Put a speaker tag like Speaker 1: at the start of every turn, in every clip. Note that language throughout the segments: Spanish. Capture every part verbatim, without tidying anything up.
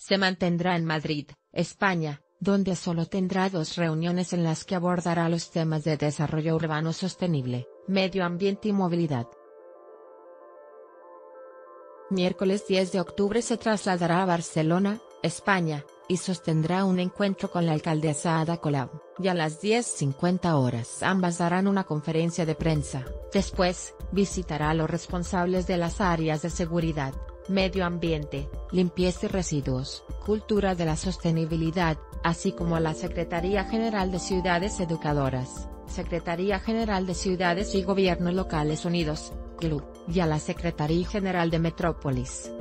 Speaker 1: se mantendrá en Madrid, España, donde solo tendrá dos reuniones en las que abordará los temas de desarrollo urbano sostenible, medio ambiente y movilidad. Miércoles diez de octubre se trasladará a Barcelona, España, y sostendrá un encuentro con la alcaldesa Ada Colau, y a las diez cincuenta horas ambas darán una conferencia de prensa. Después, visitará a los responsables de las áreas de seguridad, medio ambiente, limpieza y residuos, cultura de la sostenibilidad, así como a la Secretaría General de Ciudades Educadoras, Secretaría General de Ciudades y Gobiernos Locales Unidos, C L U, y a la Secretaría General de Metrópolis.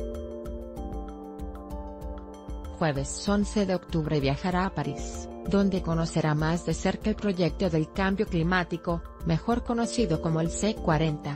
Speaker 1: Jueves once de octubre viajará a París, donde conocerá más de cerca el proyecto del cambio climático, mejor conocido como el C cuarenta.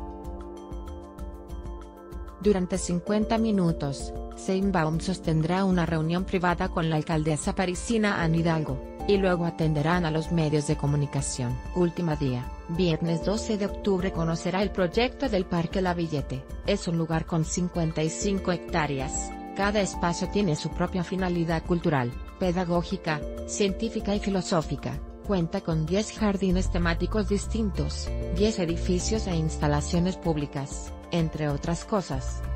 Speaker 1: Durante cincuenta minutos, Sheinbaum sostendrá una reunión privada con la alcaldesa parisina Anne Hidalgo, y luego atenderán a los medios de comunicación. Último día, viernes doce de octubre conocerá el proyecto del Parque La Villette. Es un lugar con cincuenta y cinco hectáreas. Cada espacio tiene su propia finalidad cultural, pedagógica, científica y filosófica. Cuenta con diez jardines temáticos distintos, diez edificios e instalaciones públicas, entre otras cosas.